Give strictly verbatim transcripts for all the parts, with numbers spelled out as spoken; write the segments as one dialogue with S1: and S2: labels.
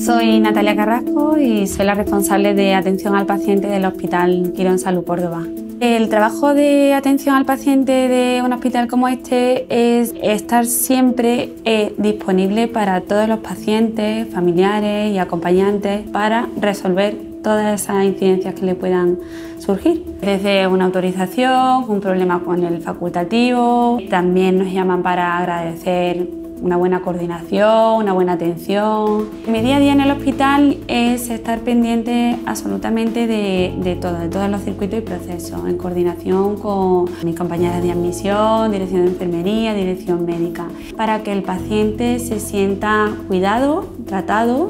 S1: Soy Natalia Carrasco y soy la responsable de atención al paciente del Hospital Quirón Salud Córdoba. El trabajo de atención al paciente de un hospital como este es estar siempre eh, disponible para todos los pacientes, familiares y acompañantes para resolver todas esas incidencias que le puedan surgir. Desde una autorización, un problema con el facultativo, también nos llaman para agradecer una buena coordinación, una buena atención. Mi día a día en el hospital es estar pendiente absolutamente de, de todo, de todos los circuitos y procesos, en coordinación con mis compañeras de admisión, dirección de enfermería, dirección médica, para que el paciente se sienta cuidado, tratado,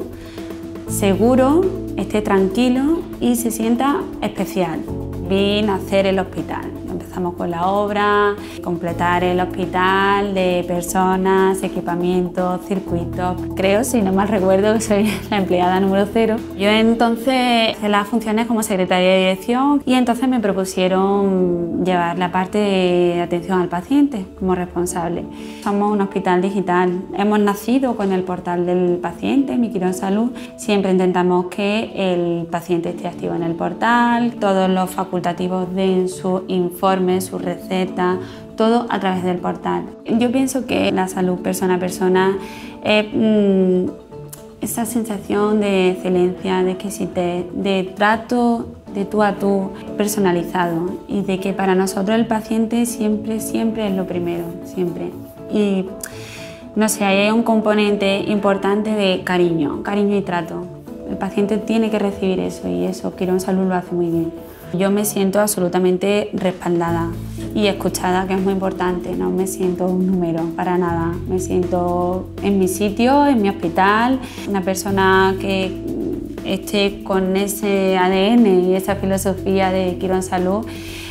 S1: seguro, esté tranquilo y se sienta especial. Vi nacer el hospital. Empezamos con la obra, completar el hospital de personas, equipamientos, circuitos. Creo, si no mal recuerdo, que soy la empleada número cero. Yo entonces hice las funciones como secretaria de dirección y entonces me propusieron llevar la parte de atención al paciente como responsable. Somos un hospital digital. Hemos nacido con el portal del paciente, Mi Quirón Salud. Siempre intentamos que el paciente esté activo en el portal, todos los facultativos den su informe, su receta, todo a través del portal. Yo pienso que la salud persona a persona es mmm, esa sensación de excelencia, de exquisitez, de trato de tú a tú personalizado y de que para nosotros el paciente siempre, siempre es lo primero, siempre. Y no sé, hay un componente importante de cariño, cariño y trato. El paciente tiene que recibir eso y eso Quirón Salud lo hace muy bien. Yo me siento absolutamente respaldada y escuchada, que es muy importante. No me siento un número, para nada. Me siento en mi sitio, en mi hospital, una persona que esté con ese A D N y esa filosofía de Quirón Salud.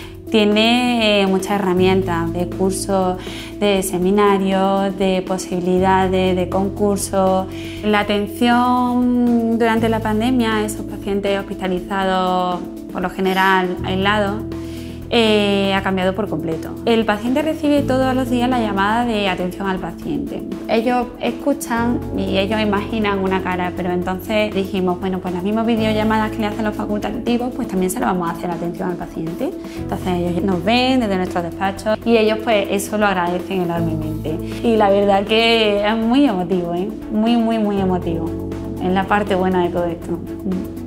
S1: Tiene muchas herramientas de cursos, de seminarios, de posibilidades, de concursos. La atención durante la pandemia a esos pacientes hospitalizados, por lo general aislados, eh, ha cambiado por completo. El paciente recibe todos los días la llamada de atención al paciente. Ellos escuchan y ellos imaginan una cara, pero entonces dijimos, bueno, pues las mismas videollamadas que le hacen los facultativos, pues también se lo vamos a hacer atención al paciente. Entonces ellos nos ven desde nuestros despachos y ellos pues eso lo agradecen enormemente. Y la verdad que es muy emotivo, ¿eh? muy, muy, muy emotivo. Es la parte buena de todo esto.